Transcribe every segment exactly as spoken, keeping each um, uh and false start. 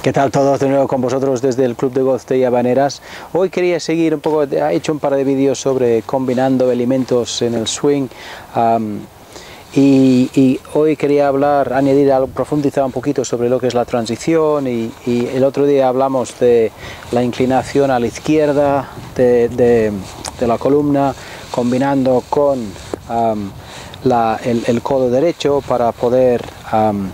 ¿Qué tal todos? De nuevo con vosotros desde el Club de Golf de Llavaneras. Hoy quería seguir un poco, he hecho un par de vídeos sobre combinando elementos en el swing um, y, y hoy quería hablar, añadir, profundizar un poquito sobre lo que es la transición y, y el otro día hablamos de la inclinación a la izquierda de, de, de la columna combinando con um, la, el, el codo derecho para poder um,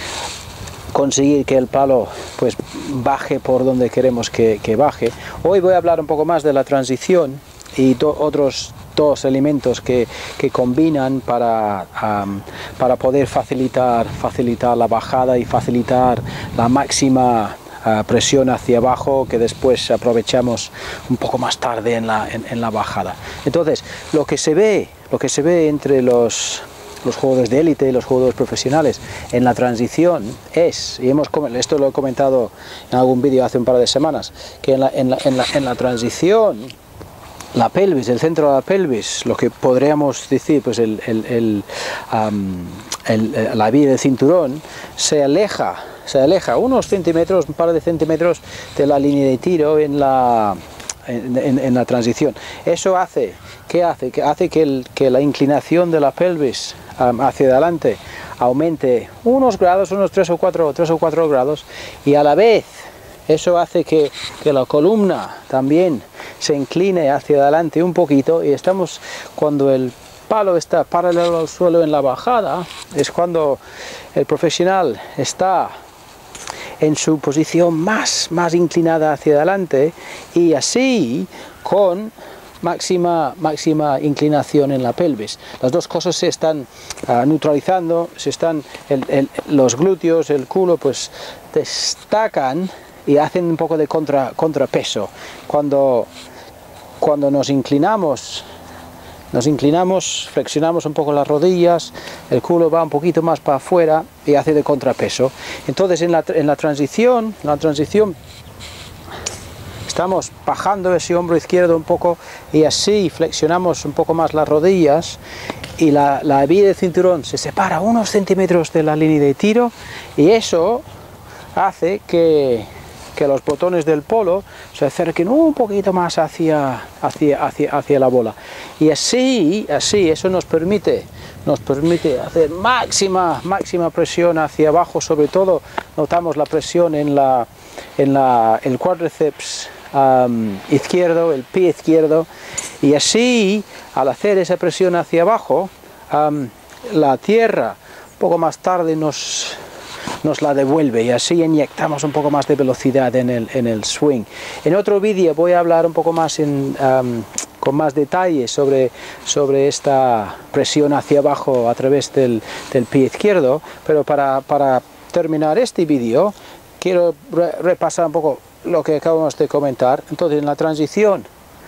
conseguir que el palo pues baje por donde queremos que, que baje. Hoy voy a hablar un poco más de la transición y do, otros dos elementos que, que combinan para, um, para poder facilitar, facilitar la bajada y facilitar la máxima uh, presión hacia abajo que después aprovechamos un poco más tarde en la, en, en la bajada. Entonces, lo que se ve, lo que se ve entre los los jugadores de élite y los jugadores profesionales en la transición es, y hemos, esto lo he comentado en algún vídeo hace un par de semanas, que en la, en la, en la, en la transición la pelvis, el centro de la pelvis, lo que podríamos decir, pues el, el, el, um, el, la vía del cinturón, se aleja, se aleja unos centímetros, un par de centímetros de la línea de tiro en la, en, en, en la transición. Eso hace, ¿qué hace? Que hace que, el, que la inclinación de la pelvis um, hacia adelante aumente unos grados, unos tres o cuatro, tres o cuatro grados, y a la vez eso hace que, que la columna también se incline hacia adelante un poquito, y estamos, cuando el palo está paralelo al suelo en la bajada, es cuando el profesional está en su posición más, más inclinada hacia adelante, y así con máxima, máxima inclinación en la pelvis. Las dos cosas se están uh, neutralizando, se están, el, el, los glúteos, el culo, pues destacan y hacen un poco de contra, contrapeso. Cuando, cuando nos inclinamos, nos inclinamos, flexionamos un poco las rodillas, el culo va un poquito más para afuera y hace de contrapeso. Entonces en la, en la transición, la transición estamos bajando ese hombro izquierdo un poco y así flexionamos un poco más las rodillas, y la, la vía del cinturón se separa unos centímetros de la línea de tiro, y eso hace que, que los botones del polo se acerquen un poquito más hacia, hacia, hacia, hacia la bola, y así, así eso nos permite, nos permite hacer máxima, máxima presión hacia abajo. Sobre todo notamos la presión en la, en la, el cuádriceps Um, izquierdo, el pie izquierdo, y así al hacer esa presión hacia abajo, um, la tierra un poco más tarde nos, nos la devuelve, y así inyectamos un poco más de velocidad en el, en el swing. En otro vídeo voy a hablar un poco más en, um, con más detalles sobre, sobre esta presión hacia abajo a través del, del pie izquierdo, pero para, para terminar este vídeo quiero re repasar un poco lo que acabamos de comentar. Entonces, en la transición,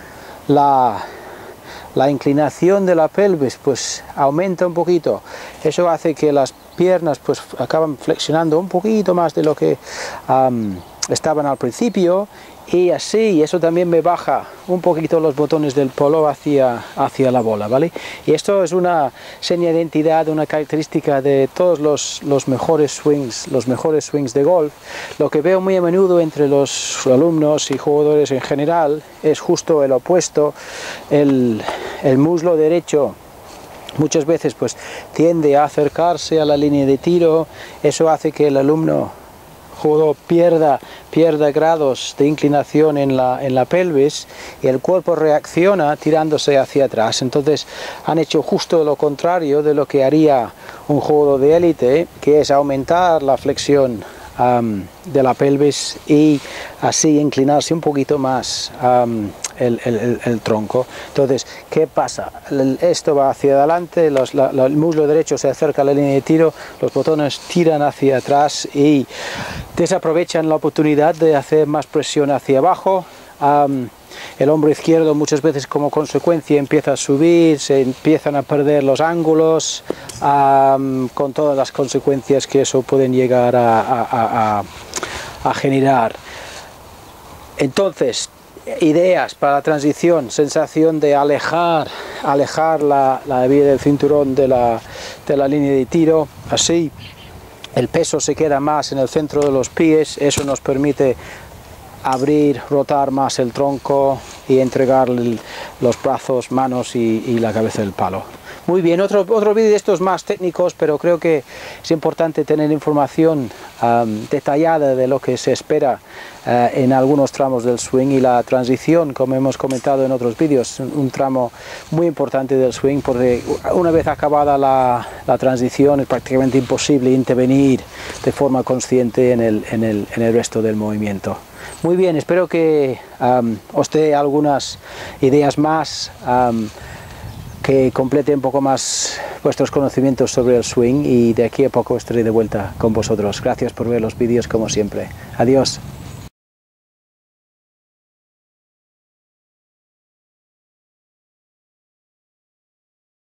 la, la inclinación de la pelvis pues aumenta un poquito. Eso hace que las piernas pues acaban flexionando un poquito más de lo que um, estaban al principio, y así eso también me baja un poquito los botones del polo hacia, hacia la bola, ¿vale? Y esto es una seña de identidad, una característica de todos los, los mejores swings, los mejores swings de golf. Lo que veo muy a menudo entre los alumnos y jugadores en general es justo el opuesto. El, el muslo derecho muchas veces pues tiende a acercarse a la línea de tiro. Eso hace que el alumno jugador pierda, pierda grados de inclinación en la, en la pelvis, y el cuerpo reacciona tirándose hacia atrás. Entonces han hecho justo lo contrario de lo que haría un jugador de élite, que es aumentar la flexión um, de la pelvis y así inclinarse un poquito más um, el, el, el tronco. Entonces, ¿qué pasa? Esto va hacia adelante, los, la, la, el muslo derecho se acerca a la línea de tiro, los botones tiran hacia atrás y desaprovechan la oportunidad de hacer más presión hacia abajo. Um, el hombro izquierdo muchas veces como consecuencia empieza a subir, se empiezan a perder los ángulos, um, con todas las consecuencias que eso pueden llegar a, a, a, a generar. Entonces, ideas para la transición: sensación de alejar, alejar la, la vía del cinturón de la, de la línea de tiro, así el peso se queda más en el centro de los pies, eso nos permite abrir, rotar más el tronco y entregar los brazos, manos y, y la cabeza del palo. Muy bien, otro, otro vídeo de estos más técnicos, pero creo que es importante tener información um, detallada de lo que se espera uh, en algunos tramos del swing, y la transición, como hemos comentado en otros vídeos, un, un tramo muy importante del swing, porque una vez acabada la, la transición es prácticamente imposible intervenir de forma consciente en el, en el, en el resto del movimiento. Muy bien, espero que um, os dé algunas ideas más, um, que complete un poco más vuestros conocimientos sobre el swing, y de aquí a poco estaré de vuelta con vosotros. Gracias por ver los vídeos como siempre. Adiós.